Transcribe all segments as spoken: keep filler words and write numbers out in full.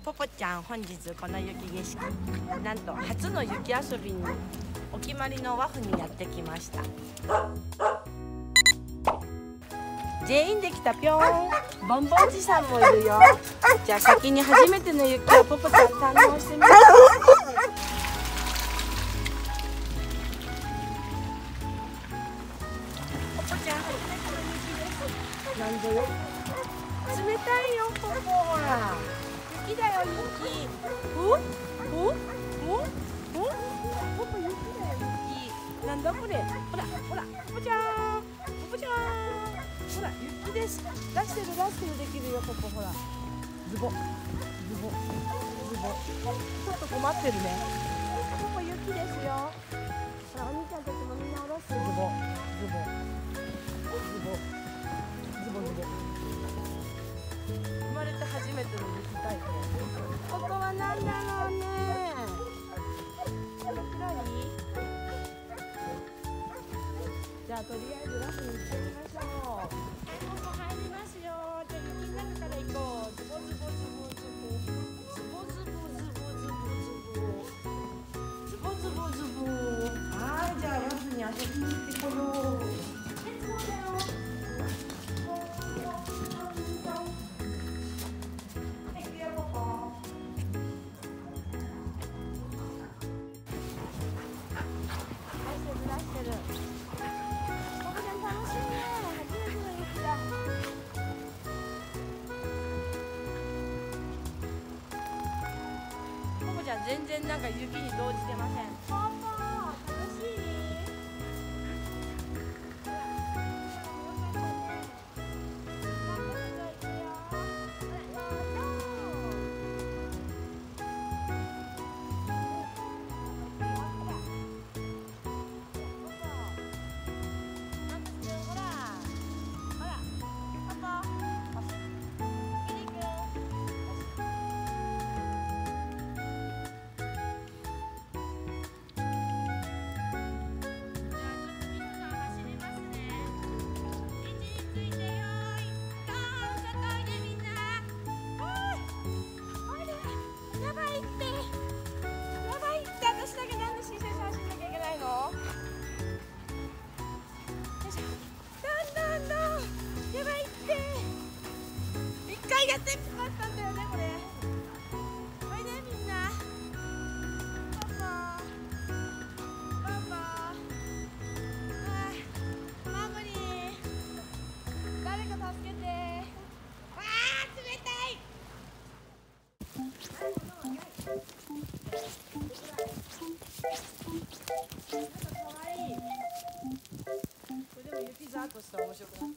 ポポちゃん、本日この雪景色、なんと初の雪遊びにお決まりのワフにやってきました。全員できた。ぴょーん。ボンボンおじさんもいるよ。じゃあ先に初めての雪をポポちゃん堪能してみます。ポポちゃん初めての雪です。なんでよ。冷たいよポポ、ほら。雪だよ雪。お？お？お？お？ポポ雪だよ雪。なんだこれ。ほらほらポポちゃん。ポポちゃん。ほら雪です。出してる出してるできるよポポ、ほら。ズボズボズボ。ちょっと困ってるね。ポポ雪ですよ。ほらお兄ちゃんたちもみんな下ろす。ズボズボズボズボズボ。生まれて初めての雪体験。ここは何だろうね。面白い？じゃあとりあえずラフに行ってみましょう。ここ入りますよ。じゃあ雪の中から行こう。ズボズボズボズボズボズボズボズボズボズボズボ。はい、じゃあラフに遊びに行ってこよう。全然なんか雪に動じてません。ポポ、楽しい？やってみましたんだよねこれ。おいでみんな。パパパパ、はいマグリー、誰か助けて。わー冷たい。かわいい。これでも雪ザーッとしたら面白くない？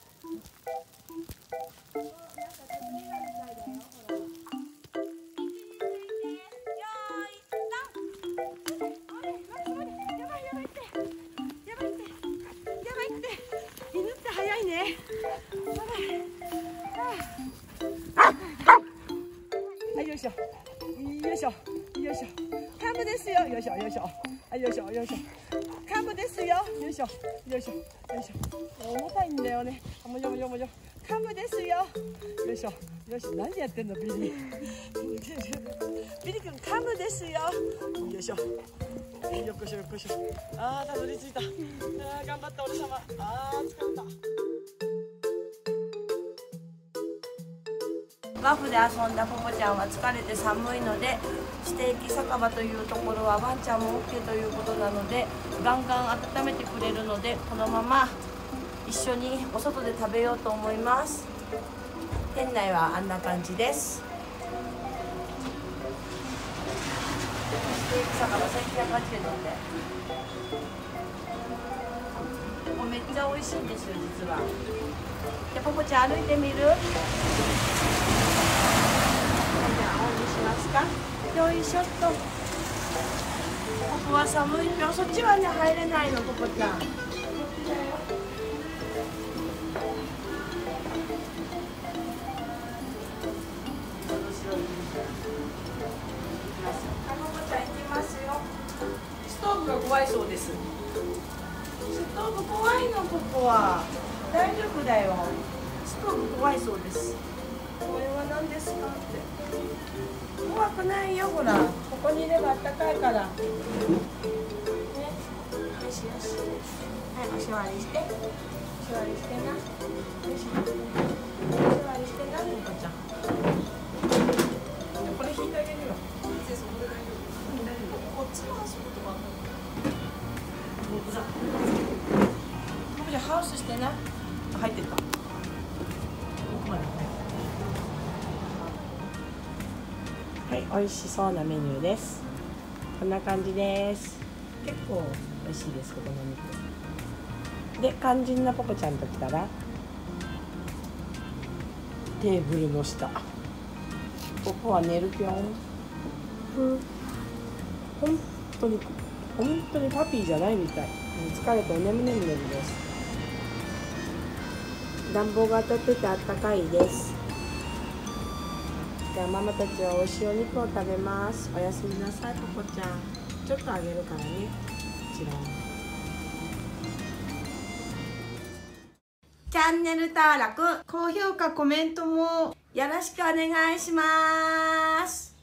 よいしょよいしょよいしょ。カムですよ。よいしょよいしょ。あ、よいしょよいしょ。カムですよ。よいしょよいしょよいしょ。重たいんだよね。もよもよもよ。カムですよ。よいしょよいしょ。何やってんのビリー。ビリ君カムですよ。よいしょ。よっこしょよっこしょ。ああたどり着いた。ああ頑張った俺様。ああ疲れた。ワフで遊んだポポちゃんは疲れて寒いので、ステーキ酒場というところはワンちゃんも オーケー ということなので、ガンガン温めてくれるので、このまま一緒にお外で食べようと思います。店内はあんな感じです。ステーキ酒場せんきゅうひゃくはちえんなんで、ここめっちゃ美味しいんですよ実は。じゃあポポちゃん歩いてみる？よいしょっと。ここは寒いよ。そっちはね入れないのポポちゃん。ポポちゃん行きますよ。ストーブが怖いそうです。ストーブ怖いのポポは。大丈夫だよ。ストーブ怖いそうです。これは何ですかって。 くないよ、ほら。ここにいればあったかいから。ね。よしよし。はい、おしわりして。おしわりしてな。よし。おしわりしてな、ポコちゃん。これ引いてあげるよ。こっちの足元が。ポコちゃん、ハウスしてな。入ってった。はい、美味しそうなメニューです。こんな感じです。結構美味しいです、ここのお肉。で、肝心なポコちゃんと来たらテーブルの下。ここは寝るぴょん。ふ本当に本当にパピーじゃないみたい。疲れておねむねむねむです。暖房が当たっててあったかいです。じゃあママたちは美味しいお肉を食べます。おやすみなさい、ポコちゃん。ちょっとあげるからね。こちらに。チャンネル登録、高評価、コメントもよろしくお願いします。